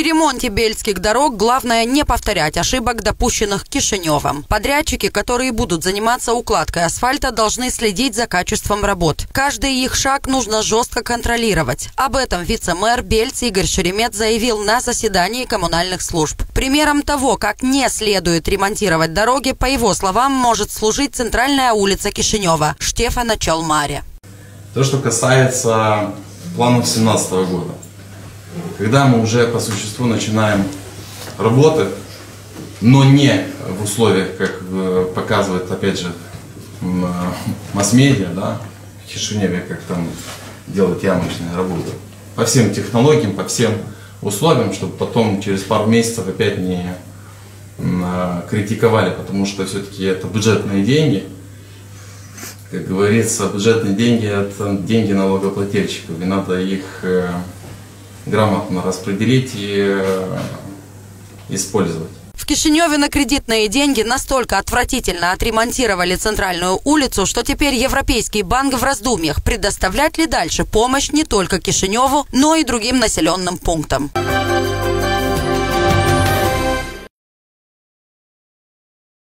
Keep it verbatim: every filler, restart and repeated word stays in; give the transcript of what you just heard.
При ремонте бельских дорог главное не повторять ошибок, допущенных Кишиневым. Подрядчики, которые будут заниматься укладкой асфальта, должны следить за качеством работ. Каждый их шаг нужно жестко контролировать. Об этом вице-мэр Бельца Игорь Шеремет заявил на заседании коммунальных служб. Примером того, как не следует ремонтировать дороги, по его словам, может служить центральная улица Кишинева Штефана Чалмари. То, что касается планов две тысячи семнадцатого года. Когда мы уже по существу начинаем работы, но не в условиях, как показывает, опять же, масс-медиа, да, в Кишиневе, как там делать ямочные работы. По всем технологиям, по всем условиям, чтобы потом через пару месяцев опять не критиковали, потому что все-таки это бюджетные деньги. Как говорится, бюджетные деньги – это деньги налогоплательщиков, и надо их э, грамотно распределить и э, использовать. В Кишиневе на кредитные деньги настолько отвратительно отремонтировали центральную улицу, что теперь Европейский банк в раздумьях, предоставлять ли дальше помощь не только Кишиневу, но и другим населенным пунктам.